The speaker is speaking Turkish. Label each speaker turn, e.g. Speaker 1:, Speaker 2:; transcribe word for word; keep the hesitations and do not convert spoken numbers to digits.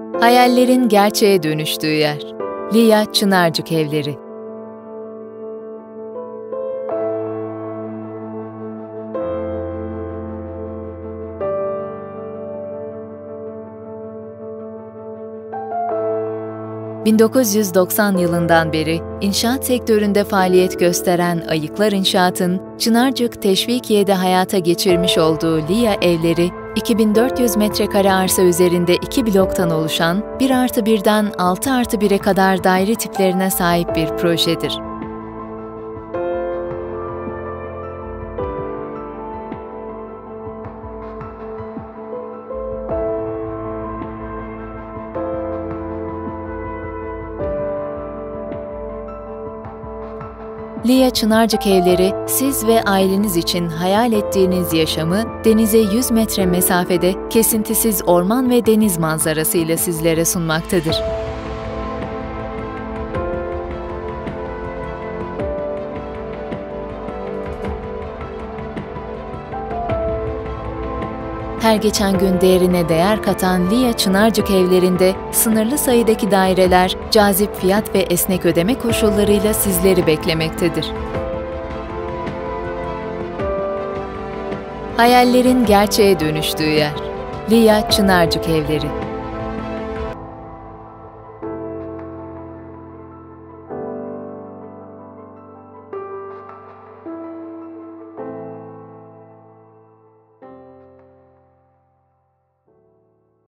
Speaker 1: Hayallerin gerçeğe dönüştüğü yer. Lia Çınarcık Evleri. bin dokuz yüz doksan yılından beri inşaat sektöründe faaliyet gösteren Ayıklar İnşaat'ın Çınarcık Teşvikiye'de hayata geçirmiş olduğu Lia Evleri, iki bin dört yüz metrekare arsa üzerinde iki bloktan oluşan bir artı birden altı artı bire kadar daire tiplerine sahip bir projedir. Lia Çınarcık Evleri, siz ve aileniz için hayal ettiğiniz yaşamı denize yüz metre mesafede kesintisiz orman ve deniz manzarasıyla sizlere sunmaktadır. Her geçen gün değerine değer katan Lia Çınarcık Evleri'nde sınırlı sayıdaki daireler, cazip fiyat ve esnek ödeme koşullarıyla sizleri beklemektedir. Hayallerin gerçeğe dönüştüğü yer. Lia Çınarcık Evleri.